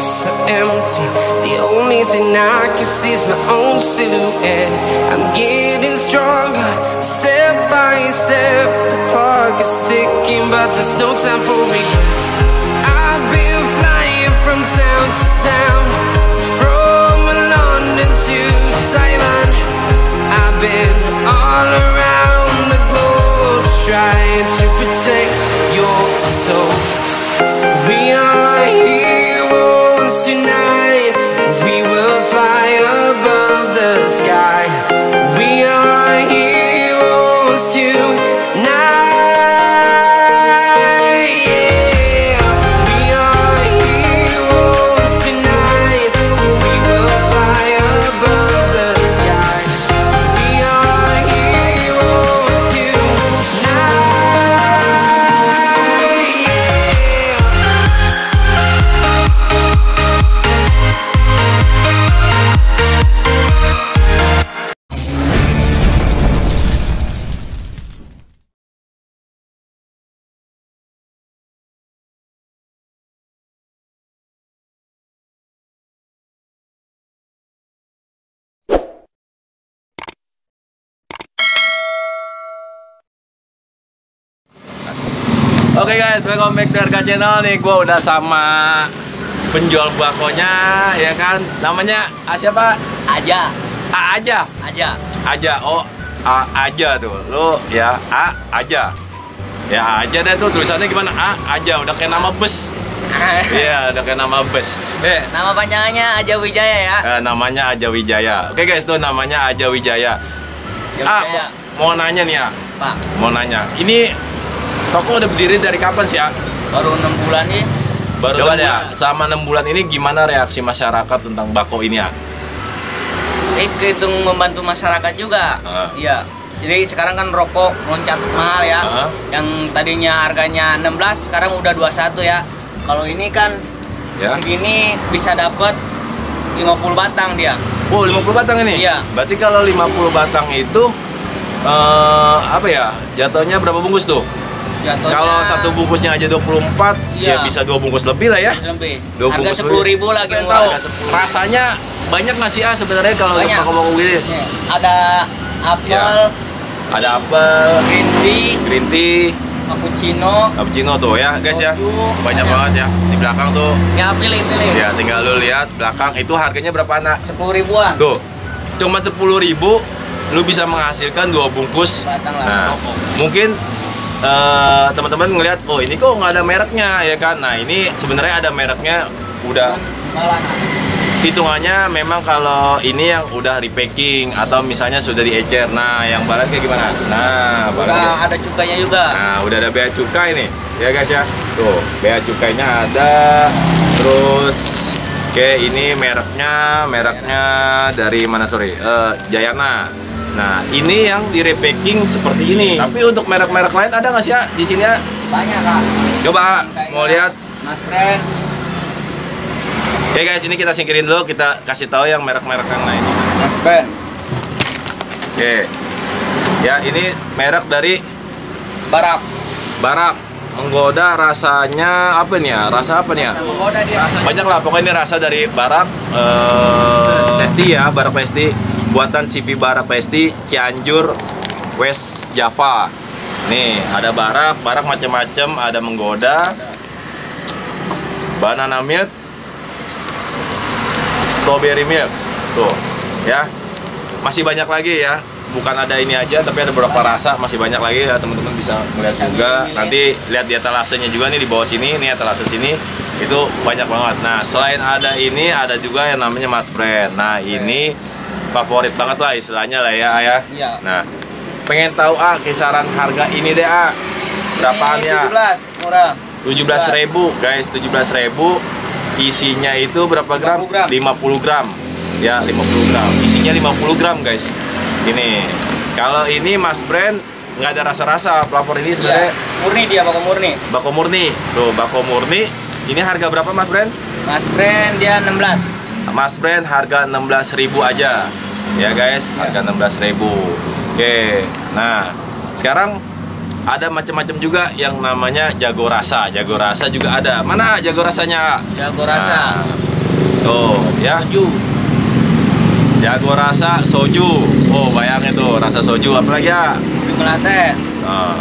so empty. The only thing I can see is my own silhouette. I'm getting stronger, step by step. The clock is ticking, but there's no time for regrets. I've been flying from town to town, from London to Taiwan. I've been all around the globe, trying to protect your soul. We are heroes tonight. We will fly above the sky. We are heroes tonight. Yeah. We are heroes tonight. We will fly above the sky. We are heroes tonight. Oke guys, welcome back to RK Channel nih. Gue udah sama penjual bakonya, ya kan? Namanya siapa? Aja. Aja. Aja. Oh, Aja tuh. Lu ya Aja. Ya Aja deh tuh, tulisannya gimana? Aja, udah kayak nama bus. Iya, udah kayak nama bus. Nama panjangannya Aja Wijaya ya. Namanya Aja Wijaya. Oke guys, tuh namanya Aja Wijaya. Wijaya. Mau nanya nih ya. Pak. Mau nanya. Ini toko udah berdiri dari kapan sih, Baru 6 bulan nih. Coba deh, selama 6 bulan ini gimana reaksi masyarakat tentang bako ini ya? Hitung membantu masyarakat juga. Iya. Jadi sekarang kan rokok meloncat mahal ya. Yang tadinya harganya 16, sekarang udah 21 ya. Kalau ini kan segini bisa dapat 50 batang dia. Oh, 50 batang ini? Iya. Berarti kalau 50 batang itu apa ya? Jatuhnya berapa bungkus tuh? Jatuhnya, kalau satu bungkusnya aja 24, ya bisa 2 bungkus lebih lah ya. Lebih. 2 harga bungkus 10.000 lagi murah. Rasanya banyak nggak sih sebenarnya kalau bako-bako gini? Ada apel, ada apel, green tea, cappuccino tuh ya guys ya. Banyak banget ya di belakang tuh. Ya pilih. Ya tinggal lu lihat belakang itu harganya berapa anak? 10.000-an. Tuh. Cuma 10.000 lu bisa menghasilkan 2 bungkus. Nah, mungkin teman-teman ngelihat, oh ini kok nggak ada mereknya ya kan? Nah ini sebenarnya ada mereknya, udah hitungannya memang kalau ini yang udah repacking atau misalnya sudah diecer. Nah yang balat kayak gimana? Nah udah ada cukainya juga. Nah udah ada bea cukai nih ya guys ya. Tuh bea cukainya ada. Terus oke, ini mereknya dari mana, sorry, Jayana. Nah, ini yang di repacking seperti ini. Tapi untuk merek-merek lain ada nggak sih ya di sini ya? Banyak, Kak. Coba mau lihat. Mas Friend. Oke guys, ini kita singkirin dulu, kita kasih tahu yang merek-merek yang lain. Mas Friend. Oke. Ya, ini merek dari Barak. Menggoda, rasanya apa nih ya? Rasa apa nih ya? Menggoda dia. Banyak lah, pokoknya ini rasa dari Barak Pesti ya, Barak Pesti. Buatan CV Barak Pesti, Cianjur, West Java. Nih, ada Barak macam-macam, ada Menggoda, banana milk, strawberry milk. Tuh, ya. Masih banyak lagi ya. Bukan ada ini aja, tapi ada beberapa rasa, masih banyak lagi ya, teman-teman bisa melihat juga. Nanti lihat di etalasenya juga nih di bawah sini, nih etalase sini. Itu banyak banget. Nah, selain ada ini, ada juga yang namanya Mas Friend. Nah, ini favorit banget lah istilahnya lah ya. Iya. Nah, pengen tahu kisaran harga ini deh berapaan ya? 17 murah. 17.000 guys, 17.000. Isinya itu berapa gram? 50 gram. Ya, 50 gram. Isinya 50 gram guys. Ini. Kalau ini Mas Brand nggak ada rasa-rasa, pelapor ini sebenarnya murni, dia bako murni. Bako murni. Tuh, bako murni. Ini harga berapa Mas Brand? Mas Brand dia 16. Mas Brand harga 16.000 aja. Ya guys, harga 16.000. Oke. Nah, sekarang ada macam-macam juga yang namanya jago rasa. Jago rasa juga ada. Mana jago rasanya? Jago rasa. Nah, Tuh, ya. Soju. Jago rasa soju. Oh, bayangin tuh rasa soju apalagi ya? Chocolate. Nah.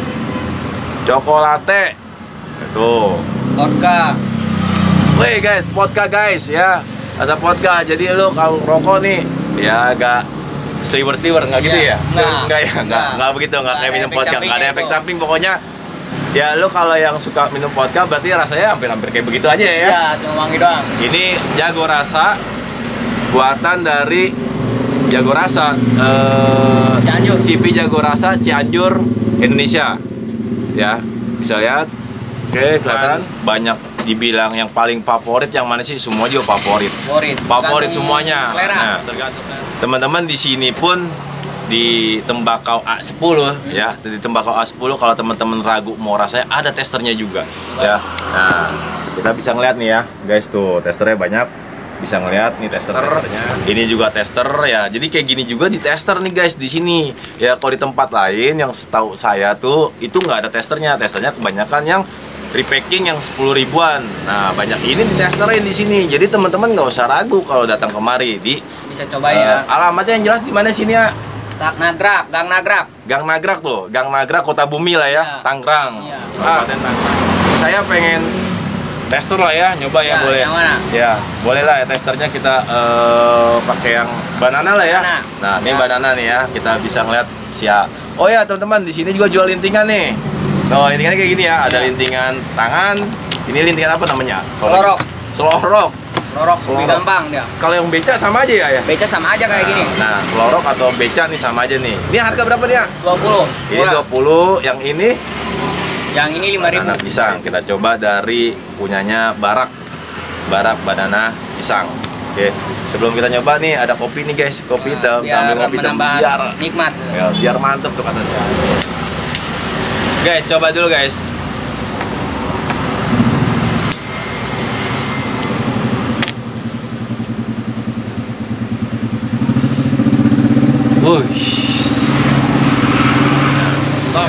Cokolate. Tuh. Vodka. Wih guys, vodka guys ya. Rasa vodka. Jadi lu kalau rokok nih ya agak sliver nggak gitu ya? Enggak ya, enggak begitu, enggak kayak minum vodka, enggak ada efek samping pokoknya. Ya lu kalau yang suka minum vodka berarti rasanya hampir kayak begitu aja ya. Iya, cuma wangi doang. Ini Jago Rasa buatan dari Jago Rasa Cianjur. CV Jago Rasa Cianjur, Indonesia. Ya, bisa lihat. Oke, kelihatan banyak dibilang yang paling favorit yang mana sih? Semua juga favorit. Favorit semuanya. Nah, tergantung teman-teman di sini pun di tembakau A10 ya, di tembakau A10 kalau teman-teman ragu mau rasanya ada testernya juga ya. Nah, kita bisa ngeliat nih ya, guys tuh testernya banyak, bisa ngeliat nih testernya. Ini juga tester ya. Jadi kayak gini juga di tester nih guys di sini. Ya kalau di tempat lain yang setahu saya tuh itu nggak ada testernya. Testernya kebanyakan yang repacking yang 10 ribuan. Nah, banyak ini ditesterin di sini. Jadi teman-teman nggak usah ragu kalau datang kemari di Bisa coba ya. alamatnya yang jelas di mana sini ya? Gang Nagrak. Gang Nagrak tuh, Gang Nagrak Kota Bumi lah ya, Iya. Tangerang. Iya. Kabupaten Tangerang. Saya pengen tester lah ya, nyoba ya, Ya, boleh. yang mana? Ya, boleh lah ya testernya kita pakai yang banana lah ya. Banana. Nah, ini Ya. banana nih ya, kita bisa ngeliat siap. Oh ya teman-teman, di sini juga jual lintingan nih. Oh, lintingannya kayak gini ya, ada Ya. lintingan tangan. Ini lintingan apa namanya? Selorok. Selorok. Selorok Selorok. lebih gampang dia. Kalau yang beca sama aja ya? Beca sama aja kayak gini. Nah, selorok atau beca nih sama aja nih. Ini harga berapa dia? 20. Ini Murah. 20, yang ini Yang ini 5.000. banana pisang. Kita coba dari punyanya Barak banana pisang. Oke, sebelum kita nyoba nih ada kopi nih guys, kopi hitam Biar sambil ngopi hitam menambah biar nikmat. ya, biar mantep tuh kata saya. Guys, coba dulu guys. Wuih. Top.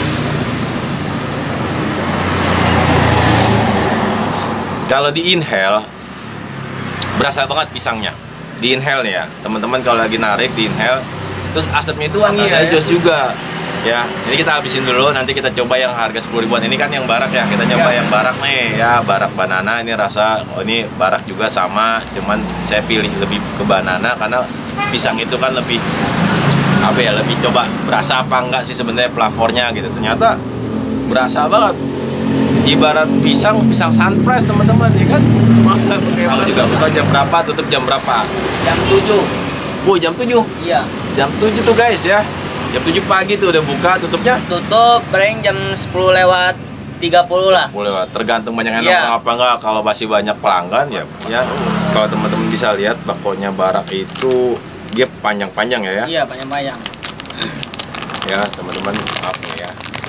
Kalau di inhale berasa banget pisangnya. Di inhale nih ya, teman-teman kalau lagi narik di inhale, terus asapnya itu wangi ya, jos juga. Ya, ini kita habisin dulu, nanti kita coba yang harga 10 ribuan. Ini kan yang Barak ya, kita coba yang Barak nih ya, Barak banana. Ini rasa, oh ini Barak juga sama, cuman saya pilih lebih ke banana karena pisang itu kan lebih apa ya, lebih coba berasa apa enggak sih sebenarnya flavornya gitu. Ternyata berasa banget. Ibarat pisang sunrise teman-teman ya kan. Kalau juga buka jam berapa, tutup jam berapa? Jam 7. Oh, jam 7. Iya. Jam 7 tuh guys ya. Jam 7 pagi tuh udah buka, tutupnya Tutup paling jam 10 lewat 30 lah. boleh lah, tergantung banyak yang Iya. nongkrong apa enggak. Kalau masih banyak pelanggan ya kalau teman-teman bisa lihat bakonya Barak itu dia panjang-panjang ya. Iya, panjang-panjang. Ya teman-teman, maaf nih ya.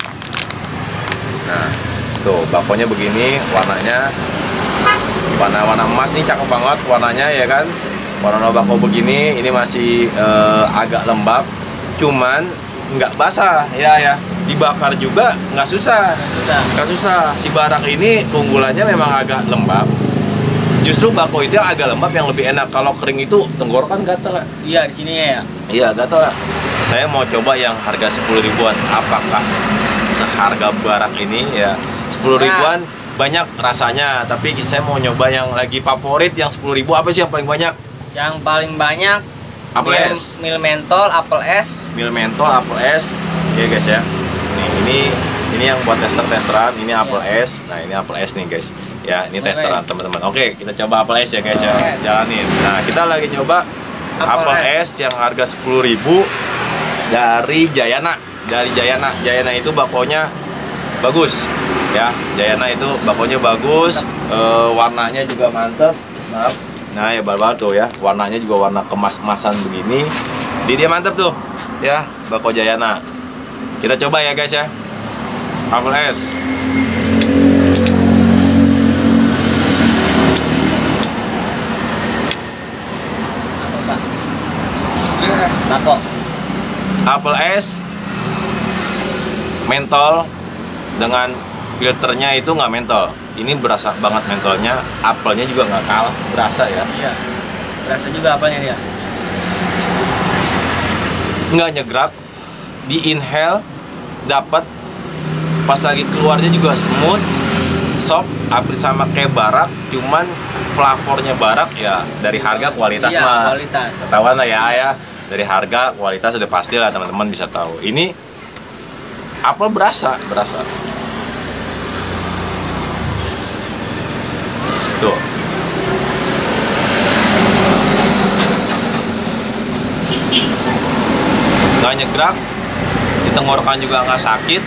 Nah tuh bakonya begini, warnanya warna emas nih, cakep banget warnanya ya kan. Warna bako begini, ini masih agak lembab, cuman nggak basah ya. Dibakar juga nggak susah. Nggak susah. Si Barak ini keunggulannya memang agak lembab. Justru bako itu yang agak lembab yang lebih enak. Kalau kering itu tenggorokan gatel. Iya, di sini ya. Iya, gatel. Saya mau coba yang harga 10 ribuan. Apakah seharga Barak ini ya 10 ribuan banyak rasanya, tapi saya mau nyoba yang lagi favorit yang 10 ribu. Apa sih yang paling banyak? Yang paling banyak Apple es. mil mentol, apple es. Mil mentol, apple es. Ya guys ya. Nih, ini yang buat tester-testeran, ini apple es. Nah, ini apple es nih guys. Ya, ini testeran teman-teman. Oke, kita coba apple es ya guys ya. Jalanin. Nah, kita lagi nyoba apple es yang harga 10 ribu dari Jayana. Dari Jayana. Jayana itu bakonya bagus. Ya, Jayana itu bakonya bagus. Warnanya juga mantep. Maaf. Nah, ya bal-bal tuh ya. Warnanya juga warna kemas-kemasan begini. Dia mantep tuh. Ya, bako Jayana. Kita coba ya guys ya. Apple es. Bako. Apple es mentol dengan filternya itu nggak mentol. ini berasa banget mentolnya, apelnya juga nggak kalah berasa ya. Iya, berasa juga apelnya dia. Nggak nyegrak, di inhale dapat, pas lagi keluarnya juga smooth, soft, hampir sama kayak barak, cuman flavornya barak ya dari harga kualitas iya, mah. Kualitas. Ketahuan lah ya. Dari harga kualitas udah pasti lah teman-teman bisa tahu. Ini apel berasa. Tuh. Nggak nyegrak, di tenggorokan juga nggak sakit.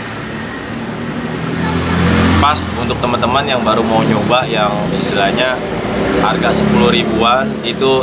Pas untuk teman-teman yang baru mau nyoba yang istilahnya harga 10 ribuan itu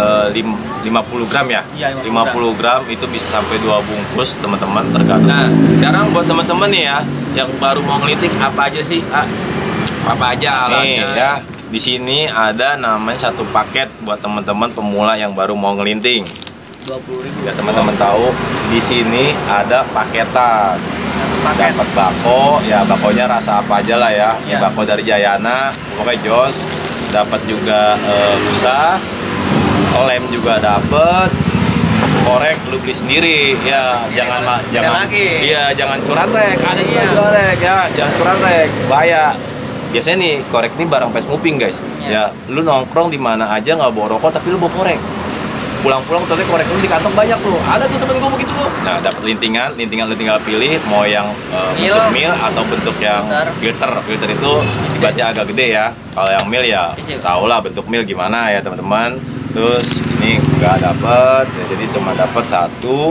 50 gram ya? Iya, 50 gram itu bisa sampai 2 bungkus teman-teman tergantung. Nah, sekarang buat teman-teman nih ya yang baru mau ngelitik apa aja sih? Apa aja alatnya? Nih ya, di sini ada namanya satu paket buat teman-teman pemula yang baru mau ngelinting. 20.000. Ya teman-teman tahu di sini ada paketan. Dapat bako, ya bakonya rasa apa aja lah ya. Ini bako dari Jayana, pokoknya jos. Dapat juga busa, lem juga dapat. Korek lu beli sendiri ya, jangan lagi. Iya, jangan curang rek. Ada juga korek ya, jangan curang rek. Bahaya. Biasanya nih korek ini barang fast moving guys. Ya, lu nongkrong di mana aja nggak bawa rokok tapi lu bawa korek. Pulang-pulang ternyata korek lu di kantong banyak tuh. Ada tuh temen gue begitu. Nah, dapat lintingan lu tinggal pilih mau yang bentuk mil atau bentuk yang filter. Filter itu ibaratnya agak gede ya. Kalau yang mil ya tau lah bentuk mil gimana ya teman-teman. Terus ini nggak dapet, ya, jadi cuma dapat 1,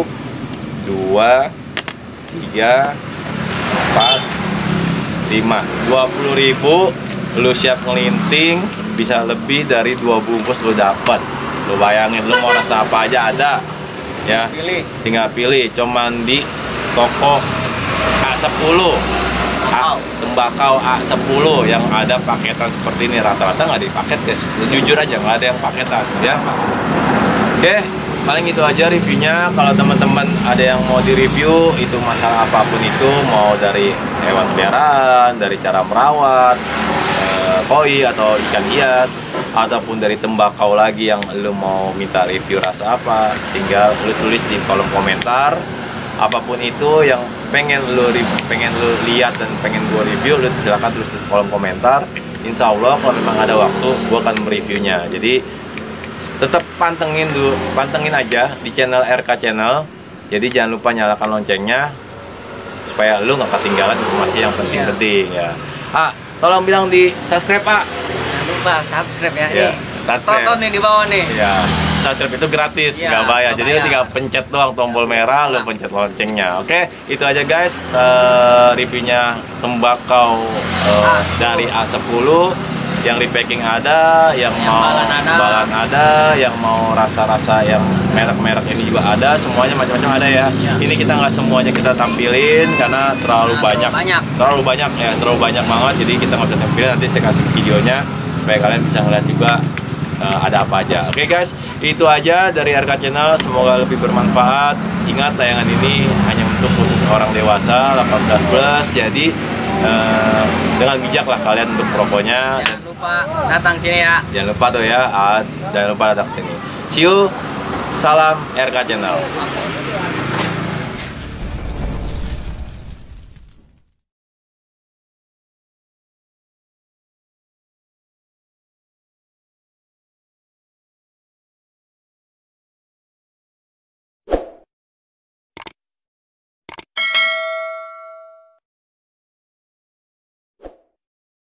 2, 3, 4, 5. 20.000 lu siap ngelinting bisa lebih dari 2 bungkus lu dapat. Lu bayangin lu mau rasa apa aja ada ya, tinggal pilih. Cuman di toko A10 tembakau A10 yang ada paketan seperti ini, rata-rata nggak dipaket guys, jujur aja nggak ada yang paketan ya. Oke, paling itu aja reviewnya. Kalau teman-teman ada yang mau direview itu masalah apapun itu, mau dari hewan peliharaan, dari cara merawat koi atau ikan hias, ataupun dari tembakau lagi yang lu mau minta review rasa apa, tinggal lu tulis di kolom komentar. Apapun itu yang pengen lu lihat dan pengen gua review, lu silakan tulis di kolom komentar. Insya Allah kalau memang ada waktu gua akan mereviewnya. Jadi tetap pantengin aja di channel RK Channel. Jadi jangan lupa nyalakan loncengnya supaya lu nggak ketinggalan informasi yang penting-penting ya. Tolong bilang di subscribe, Pak. Jangan lupa subscribe ya. Nih. Tonton nih di bawah nih. Ya. Subscribe itu gratis, nggak bayar. Jadi lu tinggal pencet doang tombol merah, lu pencet loncengnya. Oke, itu aja guys reviewnya tembakau dari A10. Yang repacking ada, yang mau balan ada, yang mau rasa-rasa yang merek-merek ini juga ada, semuanya macam-macam ada ya. Ini kita nggak semuanya kita tampilin karena terlalu banyak banget. Jadi kita nggak bisa tampilin. Nanti saya kasih videonya supaya kalian bisa ngeliat juga ada apa aja. Oke guys, itu aja dari RK Channel. Semoga lebih bermanfaat. Ingat tayangan ini hanya untuk khusus orang dewasa 18+. Jadi dengan bijak lah kalian untuk merokoknya. Jangan lupa datang sini ya. Jangan lupa tuh ya, jangan lupa datang sini. See you, salam RK Channel.